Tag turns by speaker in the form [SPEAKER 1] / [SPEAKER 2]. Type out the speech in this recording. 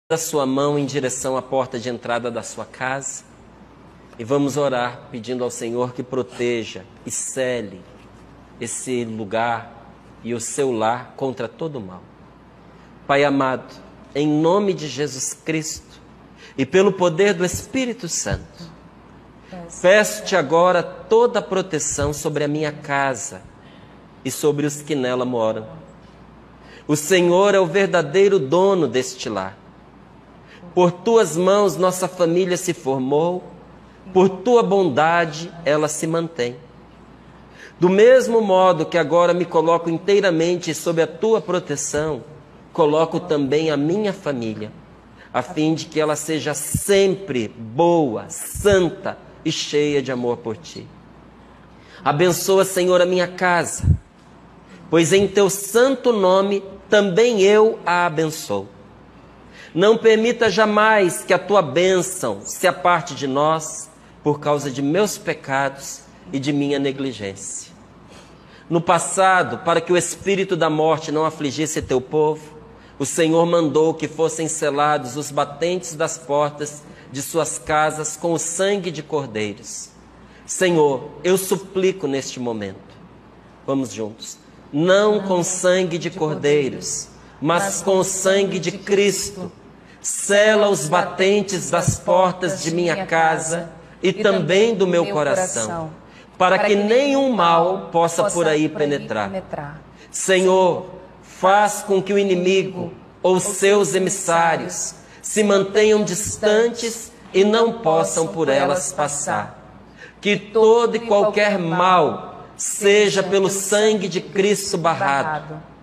[SPEAKER 1] a sua mão em direção à porta de entrada da sua casa e vamos orar pedindo ao Senhor que proteja e cele esse lugar e o seu lar contra todo o mal. Pai amado, em nome de Jesus Cristo e pelo poder do Espírito Santo, peço-te agora toda a proteção sobre a minha casa e sobre os que nela moram. O Senhor é o verdadeiro dono deste lar. Por tuas mãos nossa família se formou, por tua bondade ela se mantém. Do mesmo modo que agora me coloco inteiramente sob a tua proteção, coloco também a minha família, a fim de que ela seja sempre boa, santa e cheia de amor por ti. Abençoa, Senhor, a minha casa, pois em teu santo nome também eu a abençoo. Não permita jamais que a tua bênção se aparte de nós por causa de meus pecados e de minha negligência. No passado, para que o espírito da morte não afligisse teu povo, o Senhor mandou que fossem selados os batentes das portas de suas casas com o sangue de cordeiros. Senhor, eu suplico neste momento, vamos juntos, não com sangue de cordeiros, mas com o sangue de Cristo, sela os batentes das portas de minha casa e também do meu coração, para que nenhum mal possa por aí penetrar. Senhor, faz com que o inimigo ou seus emissários se mantenham distantes e não possam por elas passar. Que todo e qualquer mal seja pelo sangue de Cristo barrado.